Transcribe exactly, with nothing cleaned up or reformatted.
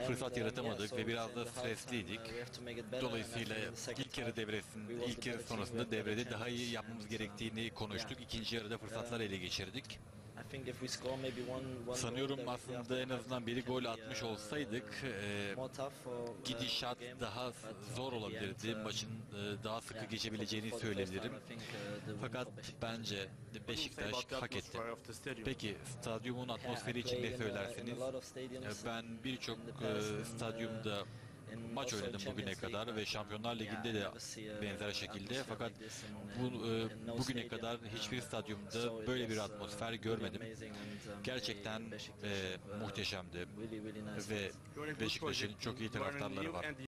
fırsat yaratamadık ve biraz da stresliydik. Dolayısıyla ilk yarı devresinde, ilk yarı sonrasında devrede daha iyi yapmamız gerektiğini konuştuk. İkinci yarıda fırsatları ele geçirdik. Sanıyorum aslında en azından bir gol atmış olsaydık e, gidişat daha zor olabilirdi. Maçın e, daha sıkı geçebileceğini söyleyebilirim. Fakat bence Beşiktaş hak etti. Peki stadyumun atmosferi için ne söylersiniz? Ben birçok e, stadyumda maç oynadım bugüne kadar ve Şampiyonlar Ligi'nde de benzer şekilde, fakat bu, e, bugüne kadar hiçbir stadyumda böyle bir atmosfer görmedim. Gerçekten e, muhteşemdi ve Beşiktaş'ın çok iyi taraftarları var.